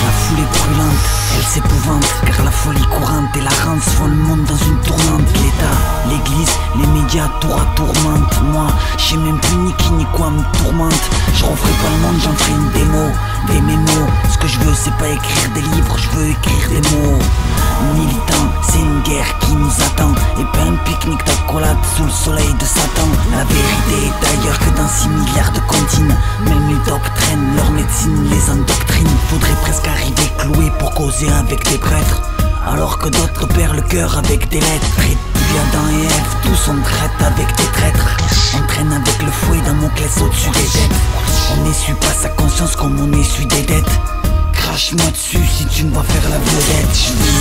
La foule est brûlante, elle s'épouvante, car la folie courante et la rance font le monde dans une tournante. L'État, l'église, les médias tour à tourmente. Moi, j'ai même plus ni qui ni quoi me tourmente. Je referai pas le monde, j'en ferai une démo, des mémos. Ce que je veux c'est pas écrire des livres, je veux écrire des mots. Militant, c'est une guerre qui nous attend, et pas un pique-nique d'accolade sous le soleil de Satan. La vérité est ailleurs que dans 6 milliards de comptines. Même les doctrines, leur médecine les endoctrine. Faudrait presque arriver cloué pour causer avec des prêtres, alors que d'autres perdent le cœur avec des lettres. Et puis Adam et Ève, tous on traite avec des traîtres. On traîne avec le fouet dans mon classe au-dessus des têtes. On n'essuie pas sa conscience comme on essuie des dettes. Crache-moi dessus si tu me vas faire la vedette.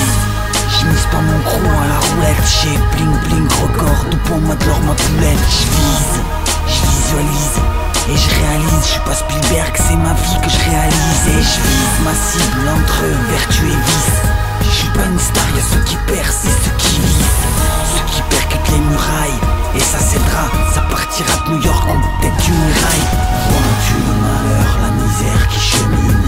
Je mise pas mon crew à la roulette. J'ai bling bling record, tout pour moi de l'or ma poulette. Je visualise et je réalise. Je suis pas Spielberg, c'est ma vie que je réalise. Et je vise ma cible entre vertu et vice. Je suis pas une star, y'a ceux qui percent et ceux qui visent. Ceux qui percutent les murailles, et ça cédera. Ça partira de New York ou peut-être du muraille. Vois-tu le malheur, la misère qui chemine,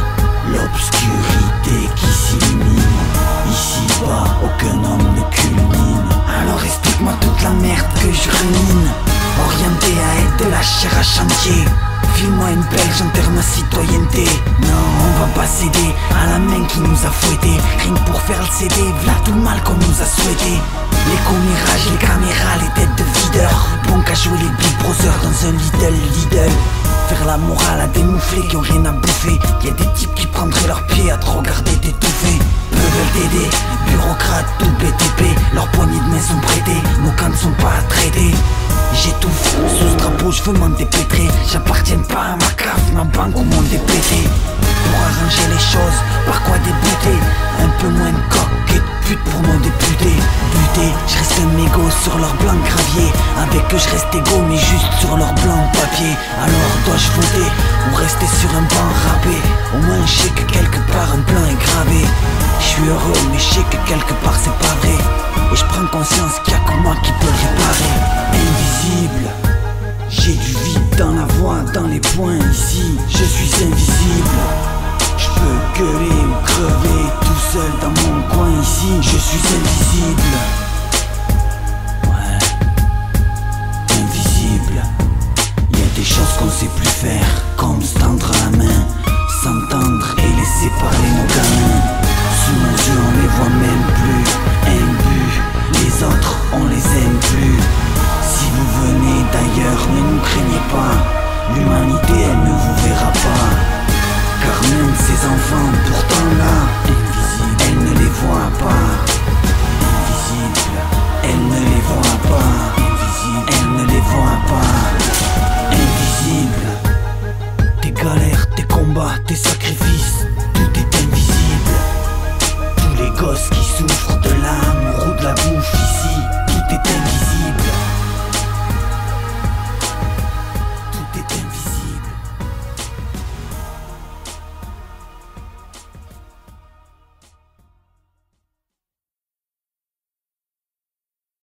l'obscurité qui s'illumine. Ici-bas, aucun homme ne culmine. Alors explique-moi toute la merde que je rumine. Orienté à être de la chair à chantier. File-moi une belle, j'enterre ma citoyenneté. Non, on va pas céder à la main qui nous a fouettés. Rien que pour faire le CD, v'là tout le mal qu'on nous a souhaité. Les commérages, les caméras, les têtes de videurs. Bon qu'à jouer les Big Brothers dans un Lidl. Faire la morale à des mouflés qui ont rien à bouffer. Y'a des types qui prendraient leurs pieds à te regarder t'étouffer. Peu veulent t'aider, bureaucrates tout BTP. Leurs poignées de main sont prêtées, nos camps ne sont pas à traiter. J'étouffe, sous ce drapeau je veux m'en dépêtrer. J'appartiens pas à ma cave, ma banque ou mon DPT. Pour arranger les choses, par quoi débuter? Un peu moins de coq et de pute pour nos députés. Buté, je reste un mégot sur leur blanc gravier. Avec eux je reste égaux mais juste sur leur blanc papier. Alors dois-je voter ou rester sur un banc râpé? Au moins je sais que quelque part un plan est gravé. Je suis heureux mais je sais que quelque part c'est pas vrai. Et je prends conscience qu'il y a que moi qui peux le réparer. Invisible, j'ai du vide dans la voix, dans les poings ici. Je suis invisible. Je peux gueuler ou crever tout seul dans mon coin ici. Je suis invisible.